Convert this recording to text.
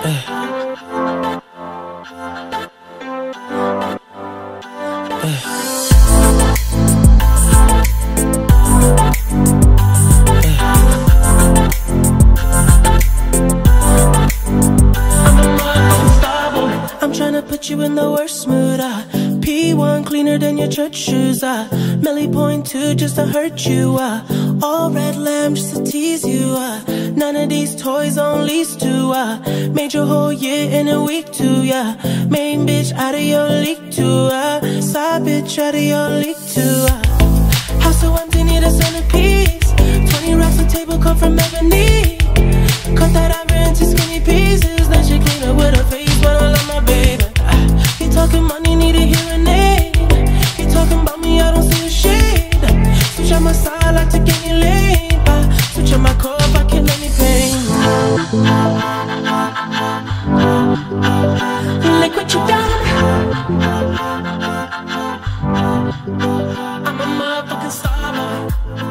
I'm tryna put you in the worst mood, P1 cleaner than your church shoes, Melly point 2 just to hurt you, all red lamb just to tease you, none of these toys on lease to, made your whole year in a week too, yeah. Main bitch out of your league too, side bitch out of your league too, house so empty, need a centerpiece, 20 racks on table come from ebony, cut that ivory into skinny pieces, then she clean up with her face, but I love my baby. He talking money, need a hearing aid. He talking about me, I don't see a shade. Switch on my side, like to get me laid. Switch on my core if I kill any pain. Look what you done. I'm a motherfucking star boy.